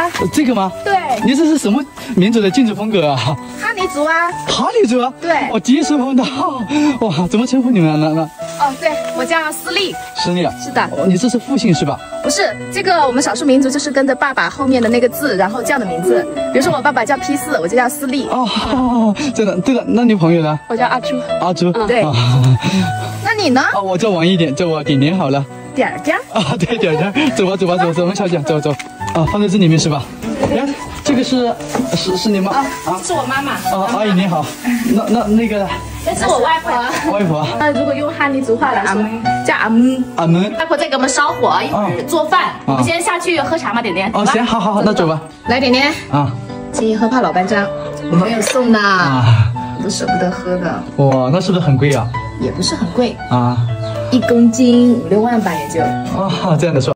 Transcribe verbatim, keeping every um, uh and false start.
这个吗？ 对。 你这是什么民族的建筑风格啊？ 哈尼族啊。 哈尼族啊？ 对。 我第一次碰到。哇，怎么称呼你们呢？ 哦，对，我叫思丽。 思丽啊？ 是的。 哦，你这是复姓是吧？ 不是，这个我们少数民族就是跟着爸爸后面的那个字，然后叫的名字。比如说我爸爸叫批四，我就叫思丽。 哦，真的，对了，那你朋友呢？ 我叫阿朱。 阿朱。 嗯，对。那你呢？ 啊，我叫王一点，叫我点点好了。 点点啊，对，点点，走吧，走吧，走，走，我们小姐，走走。啊，放在这里面是吧？哎，这个是是是你妈啊？这是我妈妈。 啊，阿姨你好。那那那个呢？ 这是我外婆。 外婆。 那如果用哈尼族话来说，叫阿姆。 阿姆。 外婆在给我们烧火，一会儿做饭。我们先下去喝茶嘛，点点。 哦，行，好好好，那走吧。 来，点点。 啊。 请喝怕老班章，我没有送的，我都舍不得喝的。 哇，那是不是很贵啊？ 也不是很贵啊， 一公斤五六万吧，也就。 啊，这样的说。